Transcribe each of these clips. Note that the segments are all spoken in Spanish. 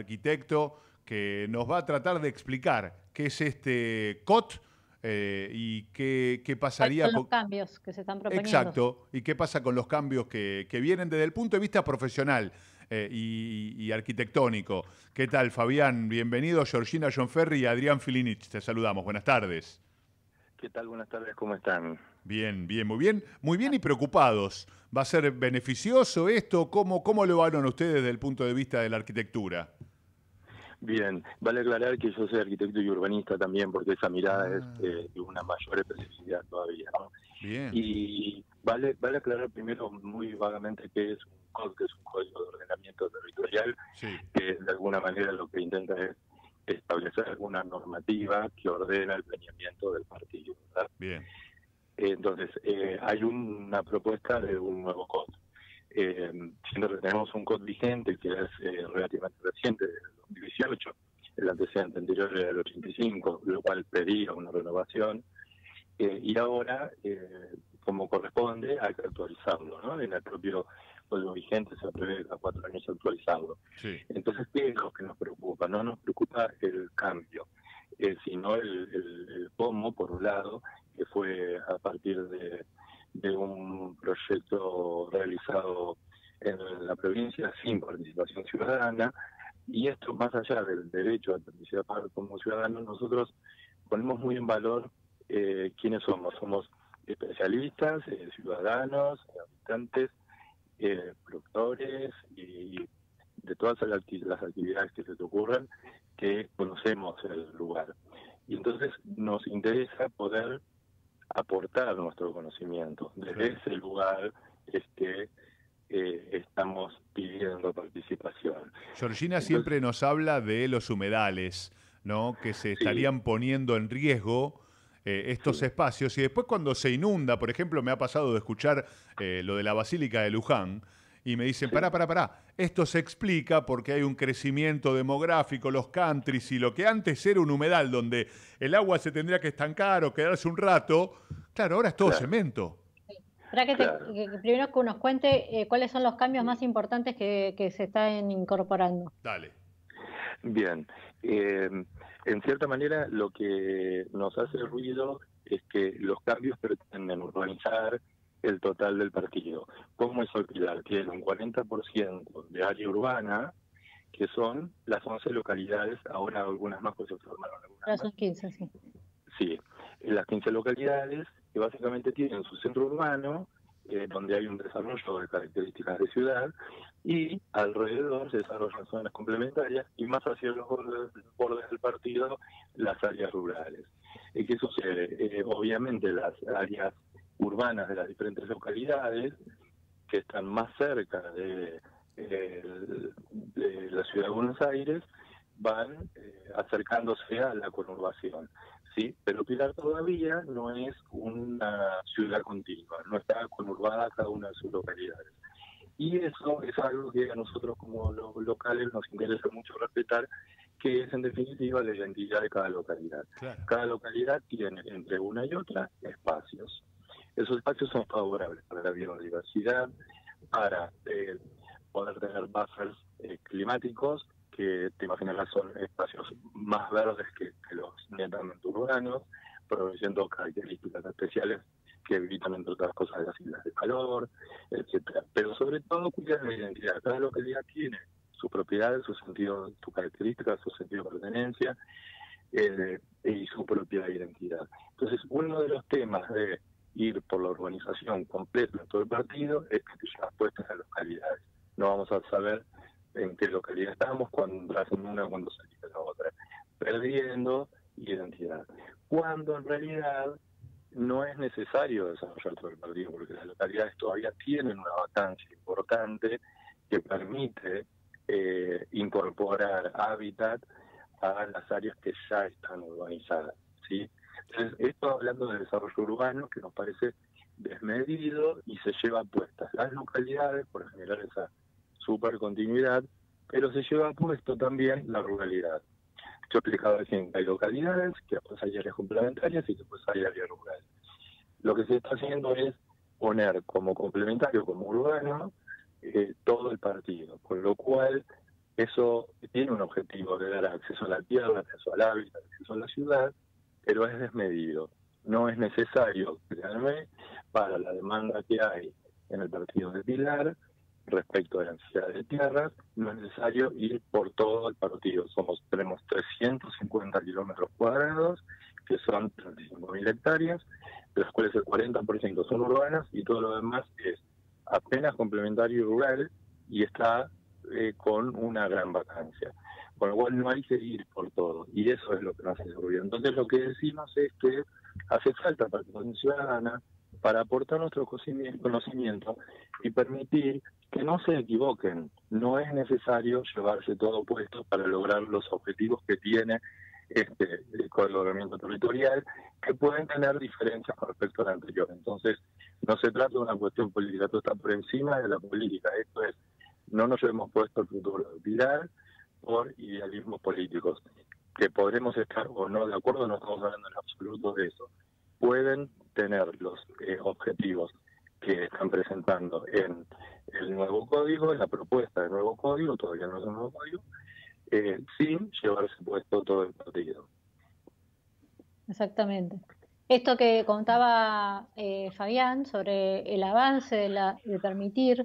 arquitecto, que nos va a tratar de explicar qué es este COT y qué ¿Cuáles pasaría son los con... cambios que se están proponiendo? Exacto, y qué pasa con los cambios que vienen desde el punto de vista profesional y arquitectónico. ¿Qué tal, Fabián? Bienvenido, Georgina Jonferri y Adrián Filinich. Te saludamos. Buenas tardes. ¿Qué tal? Buenas tardes, ¿cómo están? Bien, bien, muy bien y preocupados. ¿Va a ser beneficioso esto? ¿Cómo lo evalúan ustedes desde el punto de vista de la arquitectura? Bien, vale aclarar que yo soy arquitecto y urbanista también, porque esa mirada es Ah, de una mayor especificidad todavía, ¿no? bien, Y vale aclarar primero muy vagamente qué es un COD, que es un Código de Ordenamiento Territorial, sí, que de alguna manera lo que intenta es establecer alguna normativa que ordena el planeamiento del partido, ¿verdad? bien, Entonces, hay una propuesta de un nuevo COD. Siendo que tenemos un COD vigente que es relativamente reciente, del 2018, el antecedente anterior era del 85, lo cual pedía una renovación, y ahora, como corresponde, hay que actualizarlo, ¿no? En el propio código vigente se prevé a 4 años actualizarlo. sí, Entonces, ¿qué es lo que nos preocupa? No nos preocupa el cambio, sino el cómo, por un lado, que fue a partir de un proyecto realizado en la provincia sin participación ciudadana, y esto más allá del derecho a participar como ciudadanos, nosotros ponemos muy en valor quiénes somos. Somos especialistas, ciudadanos, habitantes, productores y de todas las actividades que se te ocurran, que conocemos el lugar. Y entonces nos interesa poder aportar nuestro conocimiento. Desde claro. ese lugar es que estamos pidiendo participación. Georgina Entonces, siempre nos habla de los humedales, ¿no? Que se sí, estarían poniendo en riesgo estos sí, espacios. Y después cuando se inunda, por ejemplo, me ha pasado de escuchar lo de la Basílica de Luján, y me dicen, sí, pará, esto se explica porque hay un crecimiento demográfico, los countries y lo que antes era un humedal donde el agua se tendría que estancar o quedarse un rato, claro, ahora es todo claro, cemento. Para claro. que primero que nos cuente cuáles son los cambios más importantes que se están incorporando. Dale. Bien, eh, en cierta manera lo que nos hace ruido es que los cambios pretenden urbanizar el total del partido. ¿Cómo es alquilar? Tiene un 40% de área urbana, que son las 11 localidades, ahora algunas más, pues se formaron algunas Ahora más. son 15, sí. Sí, en las 15 localidades que básicamente tienen su centro urbano, donde hay un desarrollo de características de ciudad, y alrededor se desarrollan zonas complementarias y más hacia los bordes del partido las áreas rurales. ¿Qué sucede? Obviamente las áreas urbanas de las diferentes localidades que están más cerca de la ciudad de Buenos Aires van acercándose a la conurbación, ¿sí? Pero Pilar todavía no es una ciudad continua, no está conurbada cada una de sus localidades. Y eso es algo que a nosotros como los locales nos interesa mucho respetar, que es en definitiva la identidad de cada localidad. Claro. Cada localidad tiene entre una y otra espacios. Esos espacios son favorables para la biodiversidad, para poder tener buffers climáticos, que te imaginarás son espacios más verdes que los netamente urbanos, proveyendo características especiales que evitan, entre otras cosas, las islas de calor, etcétera. Pero sobre todo cuidar la identidad. Cada localidad tiene sus propiedades, su sentido, sus características, su sentido de pertenencia y su propia identidad. Entonces, uno de los temas de ir por la urbanización completa en todo el partido es que te llevas puestas a localidades. No vamos a saber en qué localidad estamos, cuando entras en una, cuando salís de la otra, perdiendo identidad. Cuando en realidad no es necesario desarrollar todo el partido, porque las localidades todavía tienen una vacancia importante que permite incorporar hábitat a las áreas que ya están urbanizadas, ¿sí? Entonces, esto hablando de desarrollo urbano, que nos parece desmedido y se lleva puestas las localidades por generar esa supercontinuidad, pero se lleva puesto también la ruralidad. Yo explicaba recién que hay localidades, que después hay áreas complementarias y después hay áreas rurales. Lo que se está haciendo es poner como complementario, como urbano, todo el partido, con lo cual Eso tiene un objetivo de dar acceso a la tierra, acceso al hábitat, acceso a la ciudad, pero es desmedido. No es necesario, créanme, para la demanda que hay en el partido de Pilar respecto a la necesidad de tierras, no es necesario ir por todo el partido. Tenemos 350 kilómetros cuadrados, que son 35.000 hectáreas, de las cuales el 40% son urbanas y todo lo demás es apenas complementario y rural y está con una gran vacancia. Con lo cual no hay que ir por todo, y eso es lo que nos hace ruido. Entonces lo que decimos es que hace falta participación ciudadana para aportar nuestro conocimiento y permitir que no se equivoquen. No es necesario llevarse todo puesto para lograr los objetivos que tiene el Código de Ordenamiento Territorial, que pueden tener diferencias con respecto al anterior. Entonces, no se trata de una cuestión política, esto está por encima de la política. Esto es, no nos hemos puesto el futuro de Pilar por idealismos políticos, que podremos estar o no de acuerdo, no estamos hablando en absoluto de eso. Pueden tener los objetivos que están presentando en el nuevo código, en la propuesta del nuevo código, todavía no es un nuevo código, sin llevarse puesto todo el partido. Exactamente. Esto que contaba Fabián sobre el avance de permitir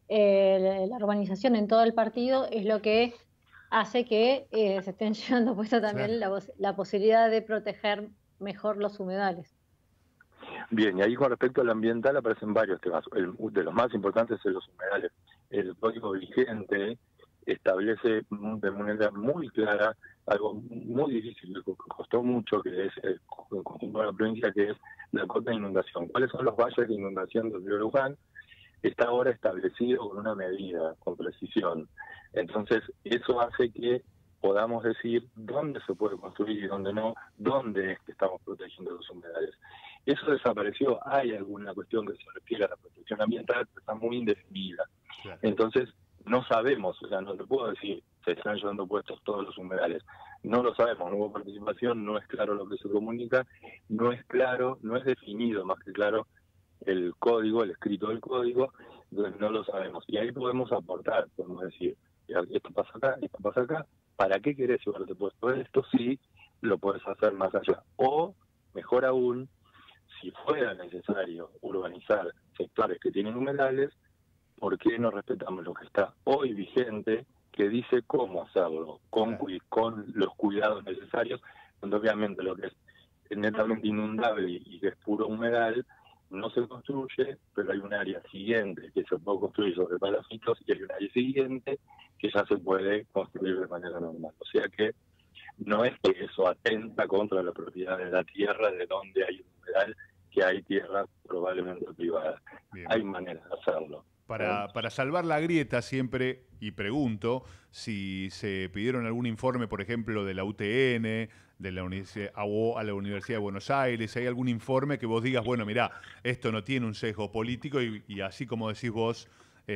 la urbanización en todo el partido es lo que hace que se estén llevando puesta también la posibilidad de proteger mejor los humedales. Bien, y ahí con respecto al ambiental aparecen varios temas. De los más importantes es los humedales. El código vigente establece de manera muy clara algo muy difícil, que costó mucho, que es el conjunto de la provincia, que es la cota de inundación. ¿Cuáles son los valles de inundación del río Luján? Está ahora establecido con una medida, con precisión. Entonces, eso hace que podamos decir dónde se puede construir y dónde no, dónde es que estamos protegiendo los humedales. Eso desapareció. Hay alguna cuestión que se refiere a la protección ambiental, pero está muy indefinida. Claro. Entonces, no sabemos, o sea, no te puedo decir, se están llevando puestos todos los humedales. No lo sabemos, no hubo participación, no es claro lo que se comunica, no es claro, no es definido más que claro el código, el escrito del código, entonces no lo sabemos. Y ahí podemos aportar, podemos decir, esto pasa acá, ¿para qué querés llevarte puesto esto? Sí, lo puedes hacer más allá. O, mejor aún, si fuera necesario urbanizar sectores que tienen humedales, ¿por qué no respetamos lo que está hoy vigente, que dice cómo hacerlo, con los cuidados necesarios, donde obviamente lo que es netamente inundable y que es puro humedal, no se construye, pero hay un área siguiente que se puede construir sobre palafitos y hay un área siguiente que ya se puede construir de manera normal. O sea que no es que eso atenta contra la propiedad de la tierra, de donde hay un humedal, que hay tierra probablemente privada. Bien. Hay maneras de hacerlo. Para salvar la grieta siempre, y pregunto, si se pidieron algún informe, por ejemplo, de la UTN, de la o a la Universidad de Buenos Aires, ¿hay algún informe que vos digas, bueno, mirá, esto no tiene un sesgo político y así como decís vos,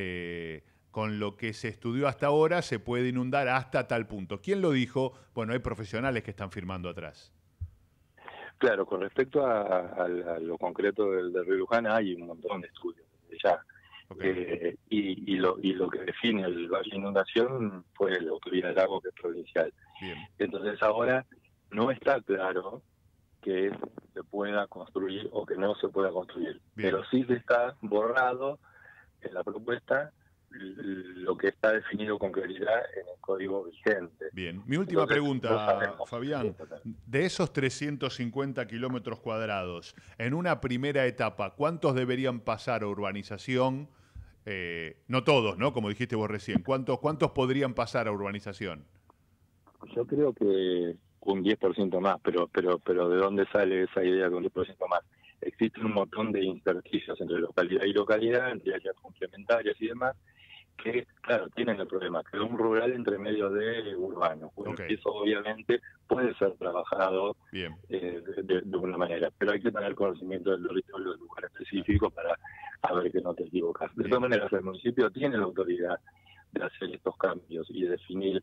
con lo que se estudió hasta ahora se puede inundar hasta tal punto? ¿Quién lo dijo? Bueno, hay profesionales que están firmando atrás. Claro, con respecto a lo concreto del río Luján, hay un montón de estudios ya. Okay. Y lo que define el valle de inundación fue la autoridad del agua, que es provincial. Bien. Entonces ahora no está claro que se pueda construir o que no se pueda construir. Bien. Pero sí que está borrado en la propuesta lo que está definido con claridad en el código vigente. Bien. Mi última pregunta, Fabián. De esos 350 kilómetros cuadrados, en una primera etapa, ¿cuántos deberían pasar a urbanización? No todos, ¿no? Como dijiste vos recién. ¿Cuántos podrían pasar a urbanización? Yo creo que un 10% más, pero ¿de dónde sale esa idea de un 10% más? Existen un montón de intersticios entre localidad y localidad, entre áreas complementarias y demás, que, claro, tienen el problema, que es un rural entre medio de urbano. Bueno, okay. Eso obviamente puede ser trabajado de una manera, pero hay que tener conocimiento del territorio del lugar específico para ver que no te equivocas. De todas maneras, el municipio tiene la autoridad de hacer estos cambios y de definir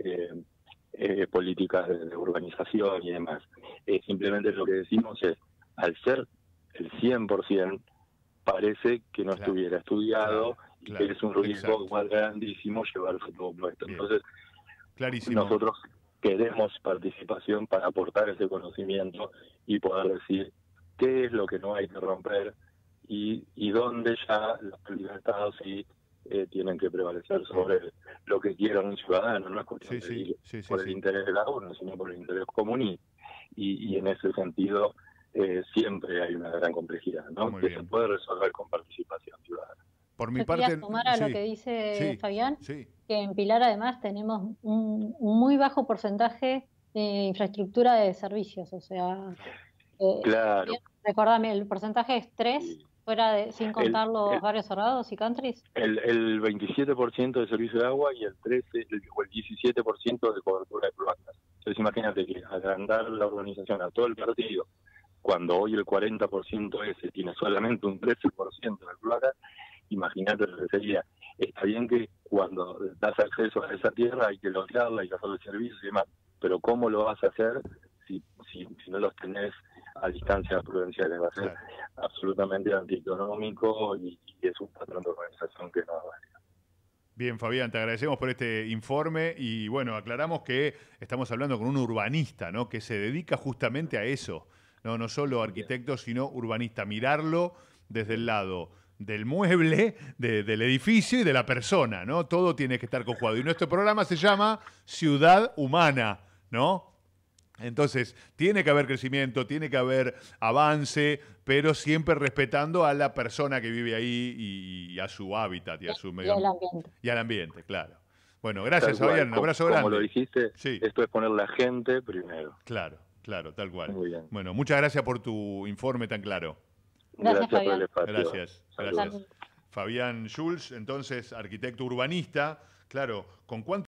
políticas de urbanización y demás. Simplemente lo que decimos es, al ser el 100%, parece que no estuviera estudiado, y que es un riesgo igual grandísimo llevarse todo puesto. Entonces, Clarísimo. Nosotros queremos participación para aportar ese conocimiento y poder decir qué es lo que no hay que romper y dónde ya las políticas de Estado sí tienen que prevalecer sobre lo que quiera un ciudadano. No es cuestión de ir por el interés de la uno, sino por el interés común, y en ese sentido siempre hay una gran complejidad, ¿no? Que se puede resolver con participación ciudadana. Por mi Yo parte, quería sumar a lo que dice Fabián, que en Pilar además tenemos un muy bajo porcentaje de infraestructura de servicios, o sea, claro. Recordame, el porcentaje es 3, sin contar los barrios cerrados y countries. El 27% de servicio de agua y el 17% de cobertura de cloacas. Entonces imagínate que agrandar la urbanización a todo el partido, cuando hoy el 40% ese tiene solamente un 13% de cloacas, imagínate lo que sería. Está bien que cuando das acceso a esa tierra hay que lotearla, hay que hacerle servicios y demás, pero ¿cómo lo vas a hacer si no los tenés a distancias prudenciales? Va a ser absolutamente antieconómico y es un patrón de organización que no vale. Bien, Fabián, te agradecemos por este informe y bueno, aclaramos que estamos hablando con un urbanista, ¿no? Que se dedica justamente a eso, no solo arquitecto, sino urbanista, mirarlo desde el lado del mueble, del edificio y de la persona, ¿no? Todo tiene que estar conjugado. Y nuestro programa se llama Ciudad Humana, ¿no? Entonces, tiene que haber crecimiento, tiene que haber avance, pero siempre respetando a la persona que vive ahí y a su hábitat y a su medio ambiente. Y al ambiente, claro. Bueno, gracias, Fabián. Un abrazo grande. Como lo dijiste, esto es poner la gente primero. Claro, tal cual. Muy bien. Bueno, muchas gracias por tu informe tan claro. Gracias Fabián. Por el espacio. Gracias. Fabián Schulz, entonces, arquitecto urbanista. Claro, ¿con cuánto